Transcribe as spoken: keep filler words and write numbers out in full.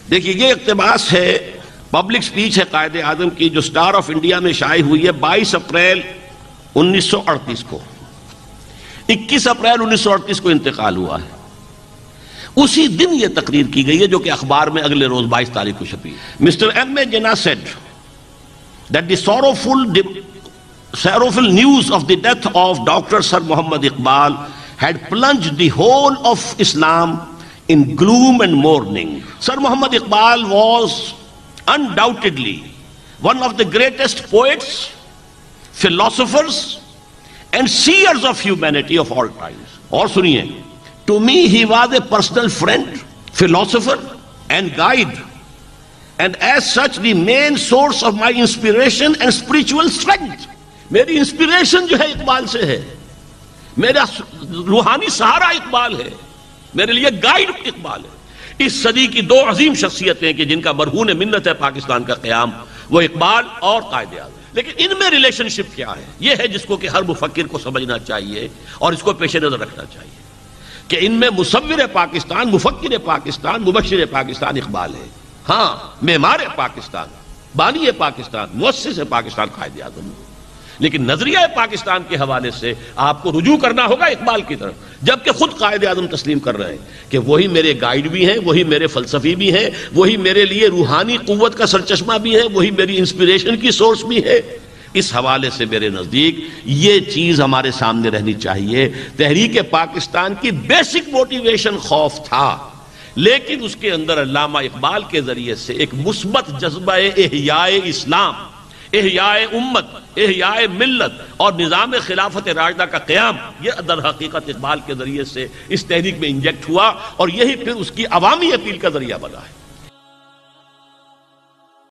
دیکھیے یہ اقتباس ہے، پبلک سپیچ ہے قائد اعظم کی، جو اسٹار آف انڈیا میں شائع ہوئی ہے بائیس اپریل انیس سو اڑتیس کو۔ اکیس اپریل انیس سو اڑتیس کو انتقال ہوا ہے، اسی دن یہ تقریر کی گئی ہے جو کہ اخبار میں اگلے روز بائیس تاریخ کو چھپی۔ Mister M A Jinnah said that the sorrowful sorrowful news of the death of Doctor Sir Muhammad Iqbal had plunged the whole of Islam in gloom and mourning. Sir Muhammad Iqbal was undoubtedly one of the greatest poets, philosophers and seers of humanity of all times. اور سنیے، to me he was a personal friend, philosopher and guide, and as such the main source of my inspiration and spiritual strength. میری inspiration جو ہے اقبال سے ہے، میرا روحانی سہارا اقبال ہے، میرے لیے گائیڈ اقبال ہے۔ اس صدی کی دو عظیم شخصیتیں کہ جن کا مرہون منت ہے پاکستان کا قیام، وہ اقبال اور قائد اعظم۔ لیکن ان میں ریلیشن شپ کیا ہے؟ یہ ہے جس کو کہ ہر مفکر کو سمجھنا چاہیے اور اس کو پیش نظر رکھنا چاہیے کہ ان میں مصور پاکستان، مفکر پاکستان، مبشر پاکستان اقبال ہے، ہاں معمار پاکستان، بانی پاکستان، مؤسس پاکستان قائد اعظم۔ لیکن نظریہ پاکستان کے حوالے سے آپ کو رجوع کرنا ہوگا اقبال کی طرف، جبکہ خود قائد اعظم تسلیم کر رہے ہیں کہ وہی میرے گائیڈ بھی ہیں، وہی میرے فلسفی بھی ہیں، وہی میرے لیے روحانی قوت کا سرچشمہ بھی ہے، وہی میری انسپریشن کی سورس بھی ہے۔ اس حوالے سے میرے نزدیک یہ چیز ہمارے سامنے رہنی چاہیے۔ تحریک پاکستان کی بیسک موٹیویشن خوف تھا، لیکن اس کے اندر علامہ اقبال کے ذریعے سے ایک مثبت جذبہ احیاء اسلام، احیاء امت، احیاء ملت اور نظام خلافت راشدہ کا قیام، یہ در حقیقت اقبال کے ذریعے سے اس تحریک میں انجیکٹ ہوا، اور یہی پھر اس کی عوامی اپیل کا ذریعہ بنا ہے۔